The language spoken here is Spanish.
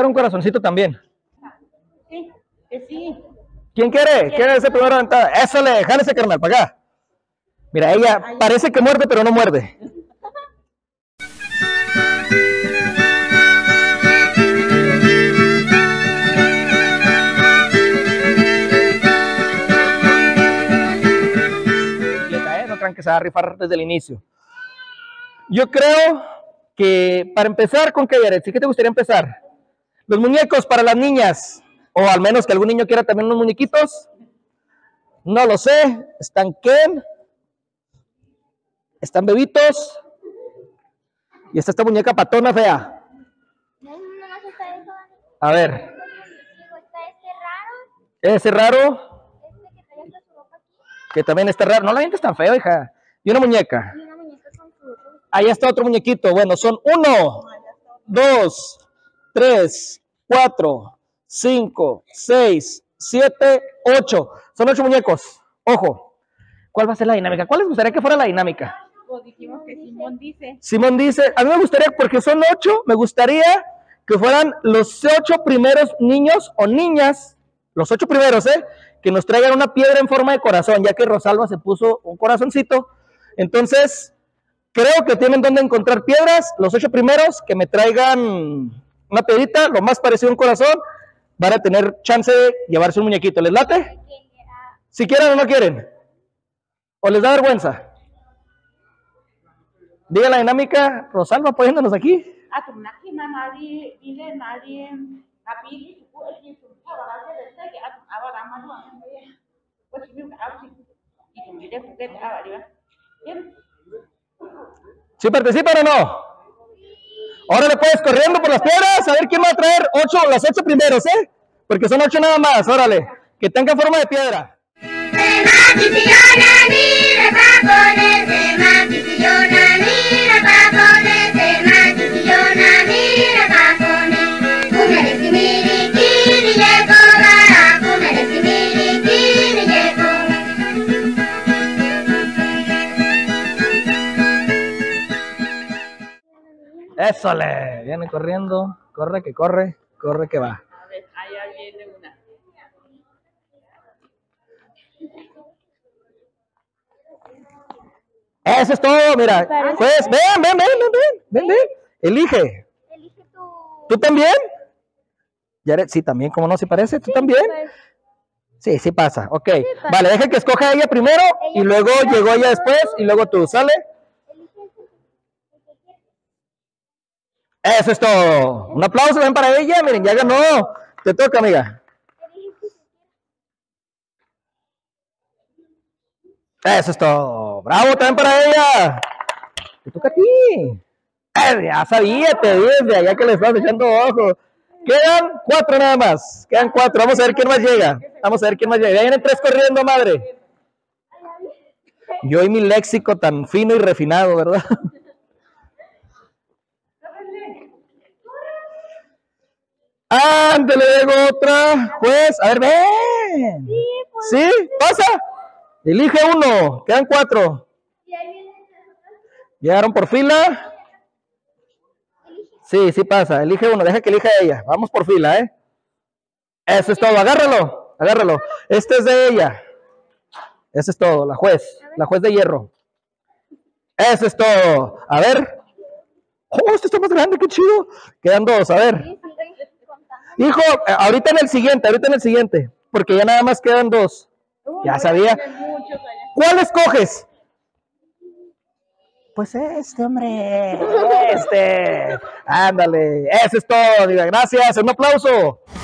aventar un corazoncito también. Sí, que sí. ¿Quién quiere? ¿Quién es el primero aventar? Eso le, jálese, carnal, para acá. Mira, ella parece que muerde, pero no muerde. No crean que se va a rifar desde el inicio. Yo creo que para empezar, ¿con qué, Yaretsi? ¿Qué te gustaría empezar? Los muñecos para las niñas, o al menos que algún niño quiera también unos muñequitos. No lo sé. Están Ken, están bebitos, y está esta muñeca patona fea. A ver. Ese raro. Que también está raro. No la gente es tan feo, hija. Y una muñeca. Ahí está otro muñequito. Bueno, son 1, 2, 3, 4, 5, 6, 7, 8. Son 8 muñecos. Ojo. ¿Cuál va a ser la dinámica? ¿Cuál les gustaría que fuera la dinámica? Pues dijimos que Simón dice. Simón dice, a mí me gustaría, porque son 8, me gustaría que fueran los 8 primeros niños o niñas, los 8 primeros, que nos traigan una piedra en forma de corazón, ya que Rosalba se puso un corazoncito. Entonces, creo que tienen donde encontrar piedras. Los 8 primeros que me traigan una piedrita, lo más parecido a un corazón, van a tener chance de llevarse un muñequito. ¿Les late? Si quieren o no quieren. ¿O les da vergüenza? Diga la dinámica, Rosalba, apoyándonos aquí. ¿Sí participan o no? Ahora le puedes corriendo por las piedras, a ver quién va a traer las 8 primeros, porque son 8 nada más, órale, que tengan forma de piedra. Eso le, viene corriendo, corre que corre, corre que va. A ver, allá viene una. Eso es todo, mira. Pues, ven. Elige. Elige tú. ¿Tú también? Yaret, sí, también, ¿cómo no? ¿Sí parece? ¿Tú también? Sí, sí pasa, ok. Sí pasa. Vale, deja que escoja ella primero, y luego llegó ella después, y luego tú, ¿sale? Eso es todo. Un aplauso también para ella, miren, ya ganó. Te toca, amiga. Eso es todo. Bravo también para ella. Te toca a ti. Ya sabía, te dije, allá que le estás echando ojo. Quedan 4 nada más. Quedan 4. Vamos a ver quién más llega. Ya vienen 3 corriendo, madre. Yo y mi léxico tan fino y refinado, ¿verdad? Ándale, llegó otra. Pues, a ver, ven. ¿Sí? ¿Pasa? Elige uno. Quedan 4. ¿Llegaron por fila? Sí, sí pasa. Elige uno. Deja que elija ella. Vamos por fila, Eso es todo. Agárralo. Este es de ella. Eso es todo. La juez de hierro. Eso es todo. A ver. Oh, este está más grande. Qué chido. Quedan 2. A ver. Hijo, ahorita en el siguiente, porque ya nada más quedan 2. Ya sabía. ¿Cuál escoges? Pues hombre. Ándale. Eso es todo, amiga. Gracias. Un aplauso.